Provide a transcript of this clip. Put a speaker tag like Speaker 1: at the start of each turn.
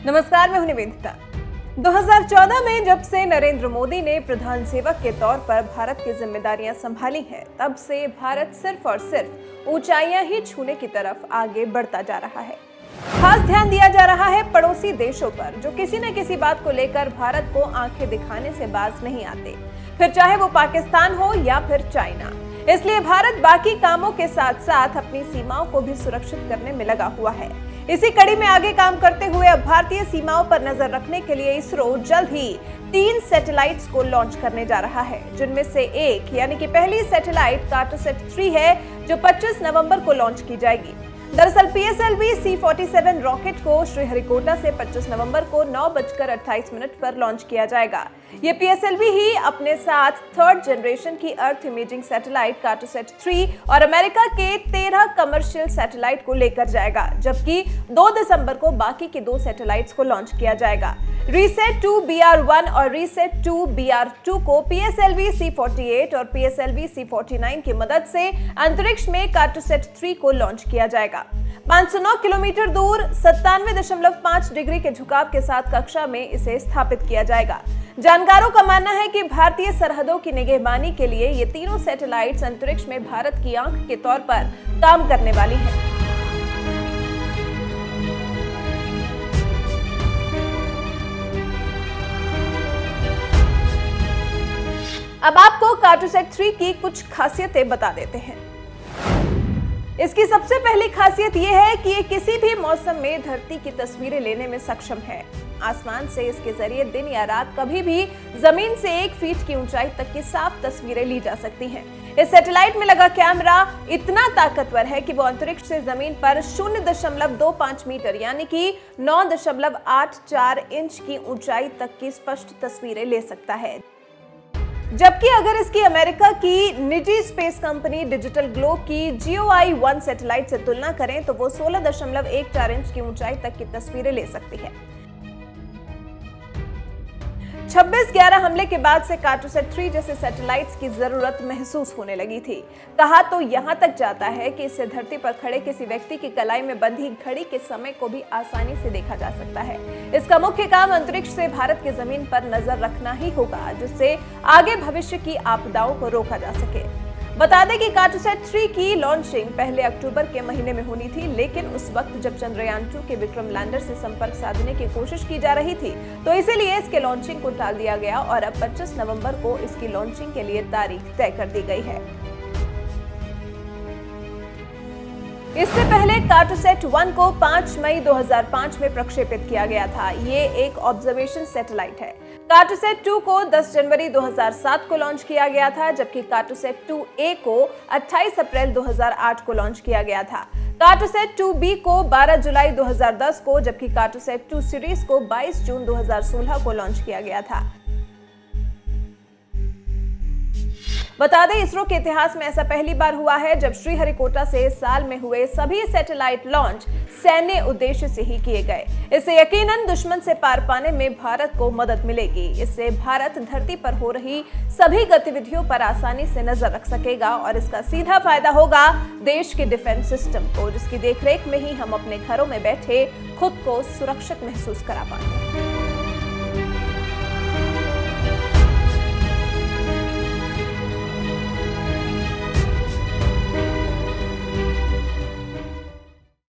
Speaker 1: नमस्कार, मैं हूं निवेदिता। 2014 में जब से नरेंद्र मोदी ने प्रधान सेवक के तौर पर भारत की जिम्मेदारियां संभाली हैं, तब से भारत सिर्फ और सिर्फ ऊंचाइयां ही छूने की तरफ आगे बढ़ता जा रहा है। खास ध्यान दिया जा रहा है पड़ोसी देशों पर, जो किसी न किसी बात को लेकर भारत को आंखें दिखाने से बाज नहीं आते, फिर चाहे वो पाकिस्तान हो या फिर चाइना। इसलिए भारत बाकी कामों के साथ साथ अपनी सीमाओं को भी सुरक्षित करने में लगा हुआ है। इसी कड़ी में आगे काम करते हुए अब भारतीय सीमाओं पर नजर रखने के लिए इसरो जल्द ही 3 सैटेलाइट्स को लॉन्च करने जा रहा है, जिनमें से एक यानी कि पहली सैटेलाइट कार्टोसैट 3 है, जो 25 नवंबर को लॉन्च की जाएगी। दरअसल PSLV C-47 रॉकेट को श्रीहरिकोटा से 25 नवंबर को 9:28 पर लॉन्च किया जाएगा। ये PSLV ही अपने साथ 3rd जनरेशन की अर्थ इमेजिंग सैटेलाइट कार्टोसैट 3 और अमेरिका के 13 कमर्शियल सैटेलाइट को लेकर जाएगा, जबकि 2 दिसंबर को बाकी के 2 सैटेलाइट्स को लॉन्च किया जाएगा। रीसेट 2 BR1 और रीसेट 2 BR2 को PSLV C-48 और PSLV C-49 की मदद से अंतरिक्ष में कार्टोसैट 3 को लॉन्च किया जाएगा। 509 किलोमीटर दूर 97.5 डिग्री के झुकाव के साथ कक्षा में इसे स्थापित किया जाएगा। जानकारों का मानना है कि भारतीय सरहदों की निगहबानी के लिए ये तीनों सैटेलाइट्स अंतरिक्ष में भारत की आंख के तौर पर काम करने वाली हैं। अब आपको कार्टोसैट 3 की कुछ खासियतें बता देते हैं। इसकी सबसे पहली खासियत यह है कि ये किसी भी मौसम में धरती की तस्वीरें लेने में सक्षम है। आसमान से इसके जरिए दिन या रात कभी भी जमीन से 1 फीट की ऊंचाई तक की साफ तस्वीरें ली जा सकती हैं। इस सैटेलाइट में लगा कैमरा इतना ताकतवर है कि वो अंतरिक्ष से जमीन पर 0.25 मीटर यानी कि 9.84 इंच की ऊंचाई तक की स्पष्ट तस्वीरें ले सकता है। जबकि अगर इसकी अमेरिका की निजी स्पेस कंपनी डिजिटल ग्लोब की GOI-1 सैटेलाइट से तुलना करें तो वो 16.14 इंच की ऊंचाई तक की तस्वीरें ले सकती है। 26/11 हमले के बाद से कार्टोसैट 3 जैसे सैटेलाइट्स की जरूरत महसूस होने लगी थी। कहा तो यहां तक जाता है कि इससे धरती पर खड़े किसी व्यक्ति की कलाई में बंधी घड़ी के समय को भी आसानी से देखा जा सकता है। इसका मुख्य काम अंतरिक्ष से भारत की जमीन पर नजर रखना ही होगा, जिससे आगे भविष्य की आपदाओं को रोका जा सके। बता दें कि कार्टोसैट 3 की लॉन्चिंग पहले अक्टूबर के महीने में होनी थी, लेकिन उस वक्त जब चंद्रयान 2 के विक्रम लैंडर से संपर्क साधने की कोशिश की जा रही थी, तो इसीलिए इसके लॉन्चिंग को टाल दिया गया और अब 25 नवंबर को इसकी लॉन्चिंग के लिए तारीख तय कर दी गई है। इससे पहले कार्टोसैट 1 को 5 मई 2005 में प्रक्षेपित किया गया था। ये एक ऑब्जर्वेशन सैटेलाइट है। कार्टोसैट 2 को 10 जनवरी 2007 को लॉन्च किया गया था, जबकि कार्टोसैट 2A को 28 अप्रैल 2008 को लॉन्च किया गया था। कार्टोसैट 2B को 12 जुलाई 2010 को, जबकि कार्टोसैट 2 सीरीज को 22 जून 2016 को लॉन्च किया गया था। बता दें, इसरो के इतिहास में ऐसा पहली बार हुआ है जब श्रीहरिकोटा से साल में हुए सभी सैटेलाइट लॉन्च सैन्य उद्देश्य से ही किए गए। इससे यकीनन दुश्मन से पार पाने में भारत को मदद मिलेगी। इससे भारत धरती पर हो रही सभी गतिविधियों पर आसानी से नजर रख सकेगा और इसका सीधा फायदा होगा देश के डिफेंस सिस्टम को, जिसकी देखरेख में ही हम अपने घरों में बैठे खुद को सुरक्षित महसूस करा पाएंगे।